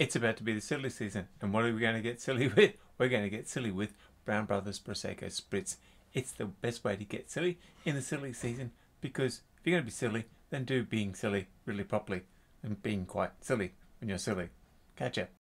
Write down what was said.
It's about to be the silly season, and what are we going to get silly with? We're going to get silly with Brown Brothers Prosecco Spritz. It's the best way to get silly in the silly season, because if you're going to be silly, then do being silly really properly and being quite silly when you're silly. Catch ya.